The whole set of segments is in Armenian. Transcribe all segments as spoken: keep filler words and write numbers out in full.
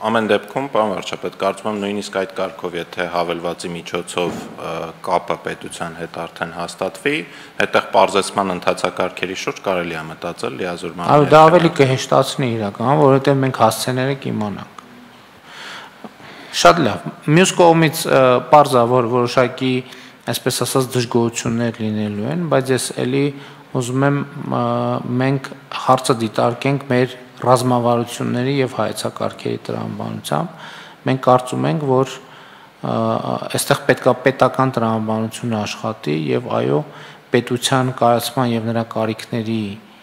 Ամեն դեպքում, պարոն վարչապետ, կարծում եմ նույնիսկ այդ կարգով, եթե հավելվածի միջոցով կապը պետության հետ արդեն հաստատվի, այդտեղ պարզեցման ընթացակարգերի շուրջ կարելի է մտածել լիազորման։ Այո, դա ավելի կհեշտացնի իրական, որովհետև մենք հասցեները կիմանանք։ Շատ լավ։ Մյուս կողմից պարզ է, որ որոշակի, այսպես ասած, դժգոհություններ լինելու են, բայց ես էլի ուզում եմ մենք հարցը դիտարկենք մեր ռազմավարությունների եւ հայեցակարգերի տրամաբանությամբ։ Մենք կարծում ենք, որ այստեղ պետքա պետական տրամաբանությունը աշխատի եւ այո, պետության կայացման եւ նրա կարիքների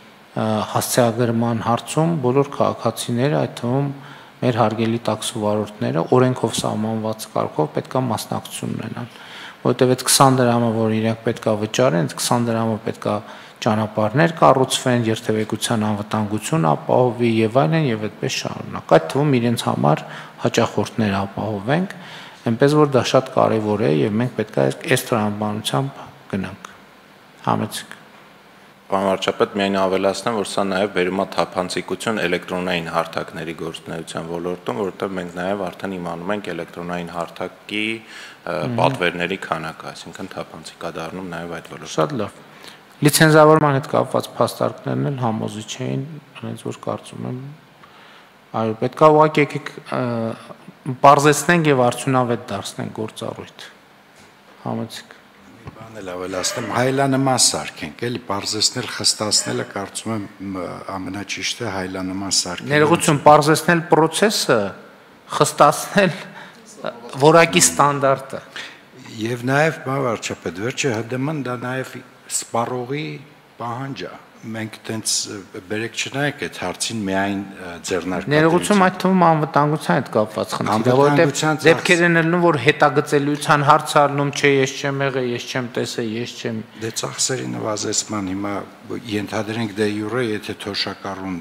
հասցեագրման հարցում բոլոր քաղաքացիները, այդ թվում մեր հարգելի տաքսովարորդները, օրենքով սահմանված կարգով պետքա մասնակցություն ունենան, որովհետեւ այդ քսան դրամը, որ իրենք պետքա վճարեն, այդ քսան դրամը պետքա ճանապարհներ կառուցվեն, երթևեկության անվտանգություն ապահովի եւ այլն եւ այդպես շարունակ։ Այդ թվում իրենց համար հաճախորդներ ապահովենք, այնպես որ դա շատ կարեւոր է եւ մենք պետք է այս տրամաբանությամբ գնանք։ Համեցեք։ Պարոն վարչապետ, միայն ավելացնեմ, որ սա նաեւ բերում է թափանցիկություն էլեկտրոնային հարթակների գործունեության ոլորտում, որովհետեւ մենք նաեւ արդեն իմանում ենք էլեկտրոնային հարթակի պատվերների քանակը, այսինքն թափանցիկ է դառնում նաեւ այդ ոլորտում։ Շատ լավ։ Լիցենզավորման հետ կապված փաստարկներն էլ համոզիչ էին, այնպես որ կարծում եմ, այո, պետք է ուղղակի եկեք բարձրացնենք եւ արդյունավետ դարձնենք գործառույթ։ Համեցեք։ Մի բան էլ ավելացնեմ, հայլանման սարքենք, էլի բարձրացնել, խստացնելը կարծում եմ ամենաճիշտը հայլանման սարքելը։ Ներողություն, բարձրացնել process-ը, խստացնել որակի ստանդարտը։ Եվ նաև վարչապետ, վերջը Հ D M-ն դա նաև սպառողի պահանջ է։ Մենք տենց բերեք չնայեք այդ հարցին միայն ձեռնարկատիրություն։ Ներողություն, այդ թվում անվտանգության հետ կապված խնդիր է, որովհետև դեպքեր են ելնում, որ հետագծելիության հարց առնում, չէ, ես չեմ եղել, ես չեմ տեսել, ես չեմ։ Դե ծախսերի նվազեցման հիմա ենթադրենք դե յուրե, եթե թոշակառուն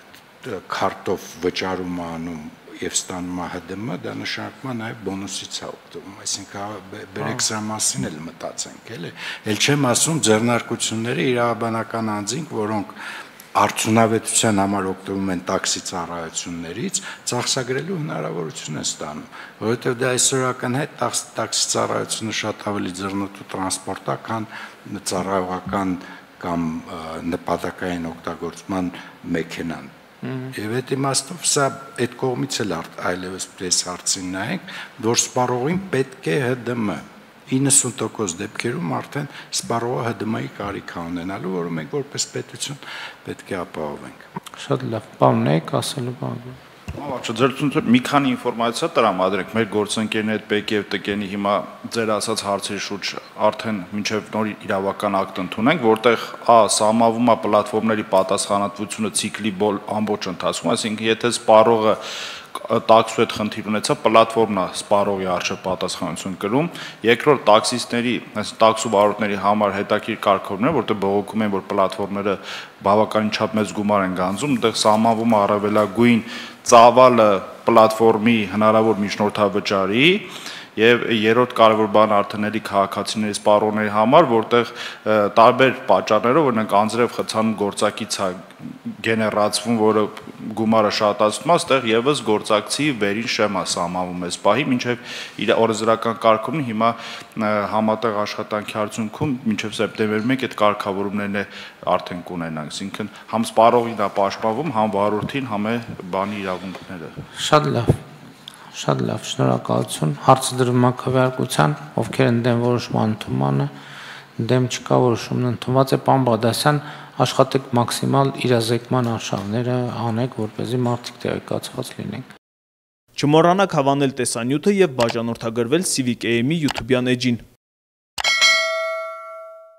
քարտով վճարում անում եւ ստանում է Հ D M, դա նշանակում է նաեւ բոնուսից է օգտվում, այսինքն բերեք սրա մասին էլ մտածենք, էլի։ Էլ չեմ ասում ձեռնարկությունները իրավաբանական անձինք, որոնք արդյունավետության համար օգտվում են տաքսի ծառայություններից, ծախսագրելու հնարավորություն են ստանում, որովհետեւ դա այսօրական հետ տաքսի ծառայությունը շատ ավելի ձեռնտու տրանսպորտ է, քան ծառայողական կամ նպատակային օգտագործման մեքենան։ Եվ այդ իմաստով սա այդ կողմից էլ այլևս պես հարցին նայենք, որ սպառողին պետք է Հ D M իննսուն տոկոս դեպքերում արդեն սպառողը Հ D M-ի կարիք է ունենալու, որը մենք որպես պետություն պետք է ապահովենք։ Շատ լավ, բանն եք ասելու բան։ Մավաճ, ձեր մի քանի ինֆորմացիա տրամադրենք մեր գործընկերների հետ Պ Կ եւ Տ Կ-ի հիմա ձեր ասած հարցերի շուրջ արդեն մինչեւ նոր իրավական ակտ ընդունենք, որտեղ ա սահմանվում է պլատֆորմների պատասխանատվությունը ցիկլի ամբողջ ընթացքում, այսինքն եթե սպառողը տաքսու հետ խնդիր ունեցա, պլատֆորմն է սպառողի արժե պատասխանատվություն կրում, երկրորդ տաքսիստների, այսինքն տաքսու վարորդների համար հետաքրքիր կարգավորումներ, որտեղ բողոքում են, որ պլատֆորմները բավականին չափ մեծ գումար են գանձում, այնտեղ սահմանվում է առավելագույն ծավալը պլատֆորմի հնարավոր միջնորդավճարի եւ երրորդ կարևոր բանը արդեն էլի քաղաքացիների սպառողների համար, որտեղ տարբեր պատճառներով օրինակ անձրև խցանում գործակից է գեներացվում, որը գումարը շատացնում է, այստեղ եւս գործակցի վերին շեմա սահմանվում է սպահի, մինչեւ իր օրենսդրական կարգումն հիմա համատեղ աշխատանքի արդյունքում մինչեւ սեպտեմբեր մեկ այդ կարգավորումներն է արդեն կունենանք, այսինքն համ սպառողին է պաշտպանվում, համ վարորդին, համ է բանի իրավունքները։ Շատ լավ։ Շատ լավ, շնորհակալություն։ Հարցը դրվում է քվեարկության, ովքեր են դեմ որոշման ընդունմանը, դեմ չկա, որոշումն ընդունված է, պարոն Բաղդասյան, աշխատեք մաքսիմալ իրազեկման արշավները անեք, որպեսզի մարդիկ տեղեկացված լինենք։ Չմոռանաք հավանել տեսանյութը եւ բաժանորդագրվել Civic A M-ի YouTube-յան էջին։